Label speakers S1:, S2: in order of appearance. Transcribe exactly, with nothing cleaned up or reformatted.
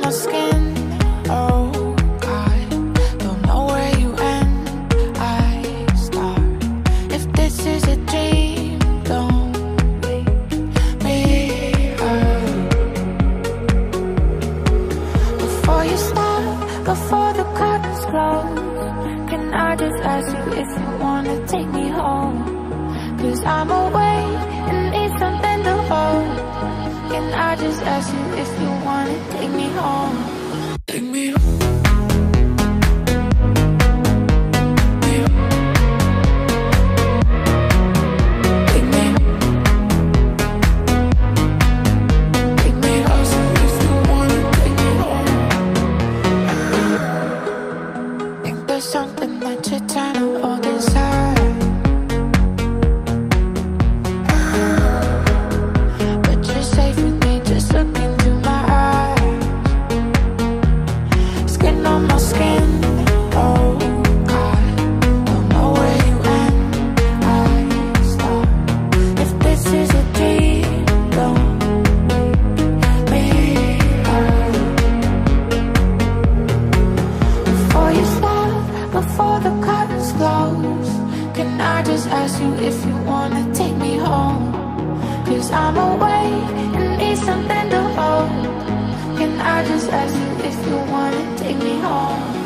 S1: my skin. Oh God, don't know where you end, I start. If this is a dream, don't wake me up. Before you stop, before the curtains close, can I just ask you if you wanna take me home? Cause I'm awake and need something to hold. Can I just ask you if you wanna take me home? Take me home. Something that you're trying to hold inside, but you're safe with me, just look into my eyes. Skin on my skin, oh God, don't know where you end, I start. If this is a dream, don't wake me up. Before you stop, before the curtains close, can I just ask you if you wanna take me home? Cause I'm awake and need something to hold. Can I just ask you if you wanna take me home?